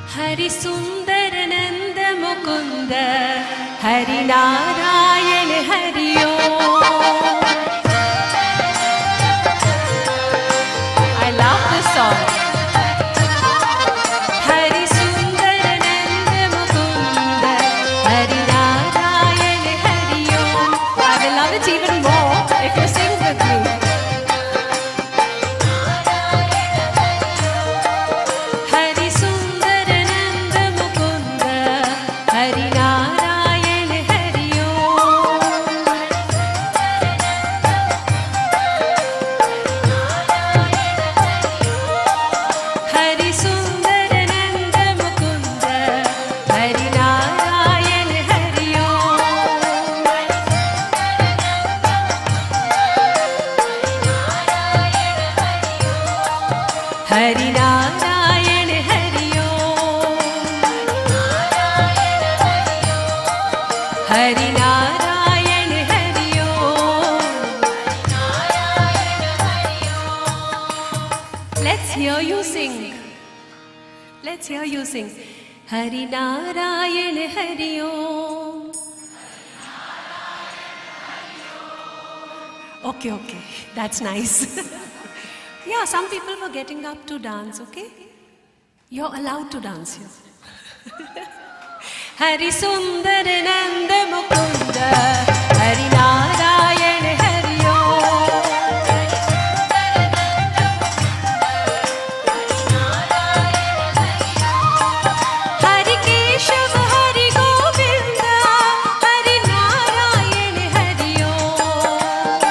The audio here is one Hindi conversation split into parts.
हरि सुंदर नंद मुकुंद हरि नारायण हरि ओम। I love this song. Hari सुंदर नंद मुकुंद हरि नारायण हरि ओम। I will love it even more if you sing with me. Hari Narayan Hari Om. Hari Narayan Hari Om. Let's hear you sing. Let's hear you sing. Hari Narayan Hari Om. Okay, that's nice. Yeah, some people were getting up to dance, okay? You're allowed to dance here. Hari Sundar Nanda Mukunda Hari Narayan Hari Om। Hari Keshav Hari Govinda Hari Narayan Hari Om।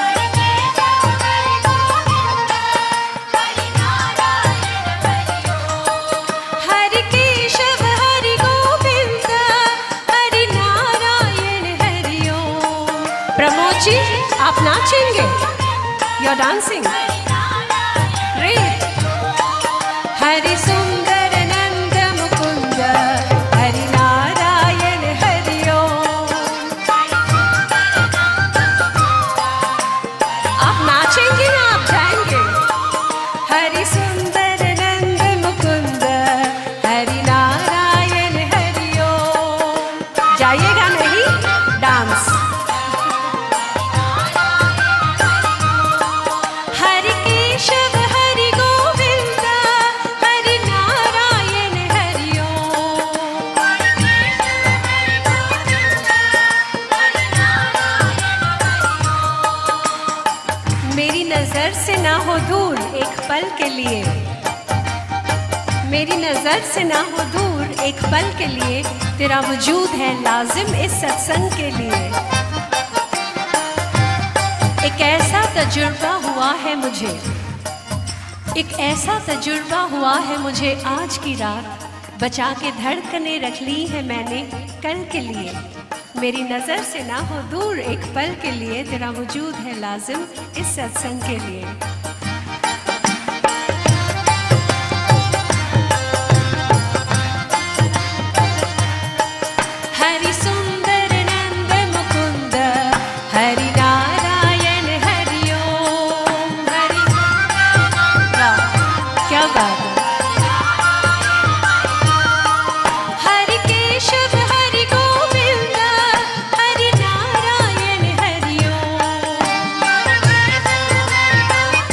Hari Keshav Hari Govind Hari Narayan Hari ओम। प्रमोद जी, आप नाचेंगे? You're dancing. Great. हरि सुंदर नंद मुकुंद हरि नारायण हरि ओम। आप नाचेंगे ना आप जाएंगे? हरि सुंदर नंद मुकुंद हरि नारायण हरि ओम। जाइएगा नहीं? डांस। हरि केशव हरि गोविंद हरि नारायण हरि ओम। मेरी नजर से ना हो दूर एक पल के लिए, मेरी नजर से ना हो दूर एक पल के लिए, तेरा वजूद है लाजिम इस सत्संग के लिए। एक ऐसा तजुर्बा हुआ है मुझे, एक ऐसा तजुर्बा हुआ है मुझे आज की रात, बचा के धड़कने रख ली है मैंने कल के लिए। मेरी नजर से ना हो दूर एक पल के लिए, तेरा वजूद है लाजिम इस सत्संग के लिए। हरि सुंदर नंद मुकुंद हरि नारायण हरि ओम। हरि वाह, क्या बात है। हरि केशव हरि गोविंद हरि नारायण हरि ओम।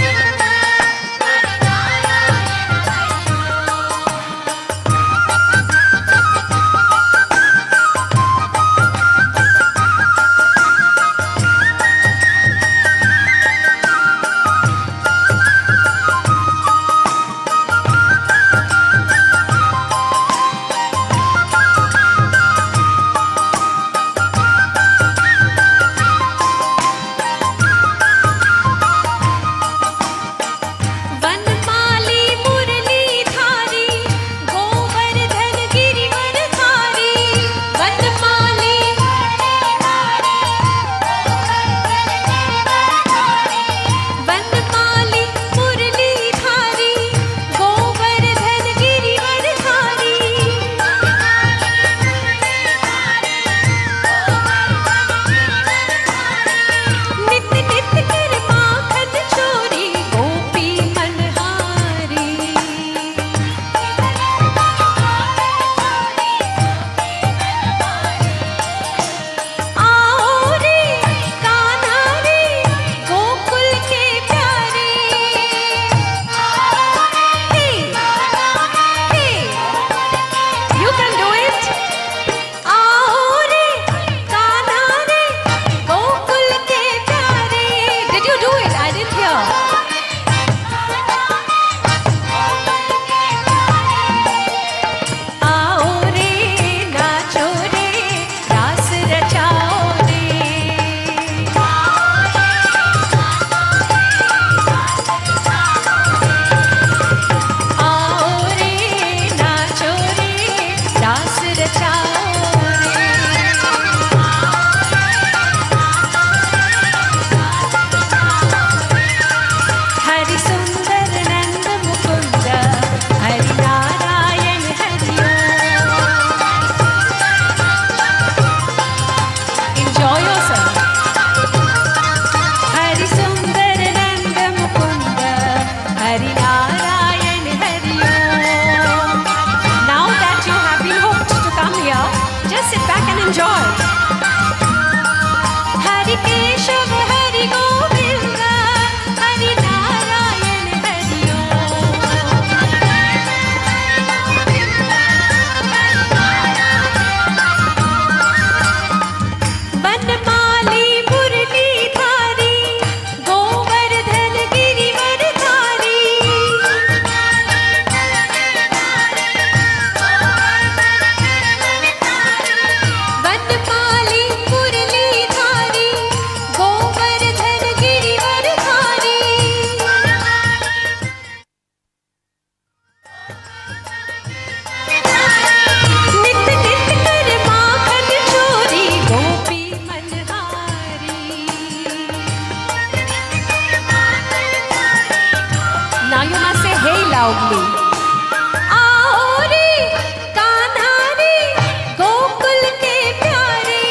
Hey loudly. आओ रे कान्हा रे गोकुल के प्यारे,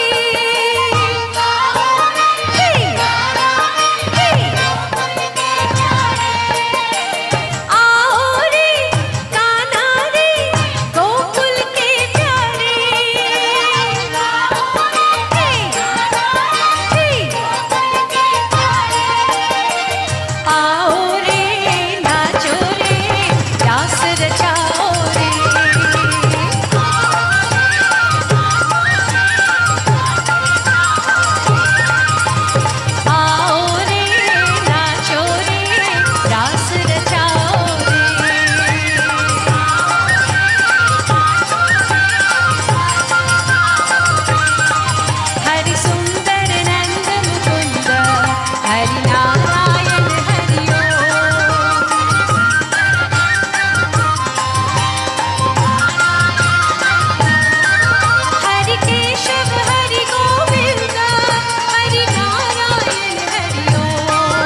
hey, hey. आओ रे कान्हा रे गोकुल के प्यारे, hey, hey. आओ रे नाचो रे रास रचाओ रे, आओ रे नाचो रे रास रचाओ रे। हरि सुंदर नंद मुकुंद हरि नारायण हरि ओम, हरि केशव हरि गोविंद हरि नारायण हरि ओम,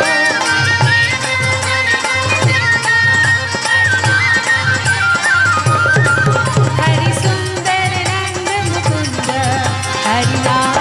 हरि सुंदर नंद मुकुंद हरि नारायण